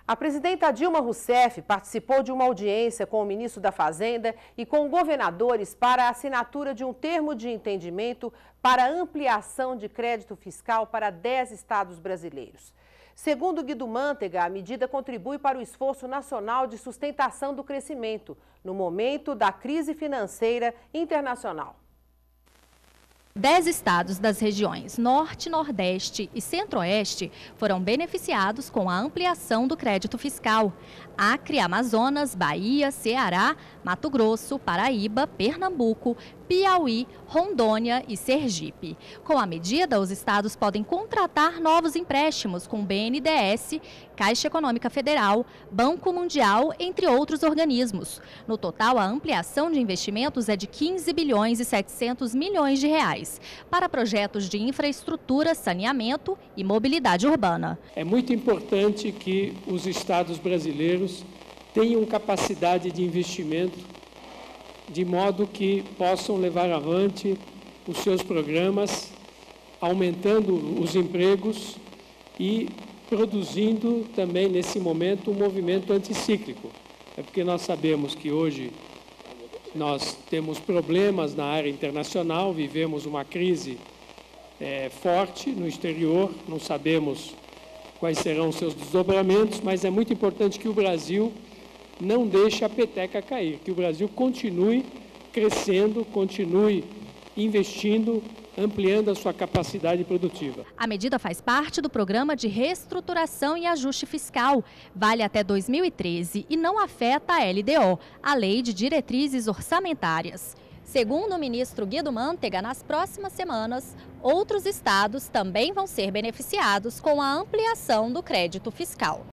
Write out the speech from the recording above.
A presidenta Dilma Rousseff participou de uma audiência com o ministro da Fazenda e com governadores para a assinatura de um termo de entendimento para ampliação de crédito fiscal para 10 estados brasileiros. Segundo Guido Mantega, a medida contribui para o esforço nacional de sustentação do crescimento, no momento da crise financeira internacional. 10 estados das regiões Norte, Nordeste e Centro-Oeste foram beneficiados com a ampliação do crédito fiscal. Acre, Amazonas, Bahia, Ceará, Mato Grosso, Paraíba, Pernambuco, Piauí, Rondônia e Sergipe. Com a medida, os estados podem contratar novos empréstimos com o BNDES, Caixa Econômica Federal, Banco Mundial, entre outros organismos. No total, a ampliação de investimentos é de 15 bilhões e 700 milhões de reais para projetos de infraestrutura, saneamento e mobilidade urbana. É muito importante que os estados brasileiros tenham capacidade de investimento, de modo que possam levar avante os seus programas, aumentando os empregos e produzindo também, nesse momento, um movimento anticíclico. É porque nós sabemos que hoje nós temos problemas na área internacional, vivemos uma crise forte no exterior, não sabemos quais serão os seus desdobramentos, mas é muito importante que o Brasil não deixe a peteca cair, que o Brasil continue crescendo, continue investindo, ampliando a sua capacidade produtiva. A medida faz parte do Programa de Reestruturação e Ajuste Fiscal. Vale até 2013 e não afeta a LDO, a Lei de Diretrizes Orçamentárias. Segundo o ministro Guido Mantega, nas próximas semanas, outros estados também vão ser beneficiados com a ampliação do crédito fiscal.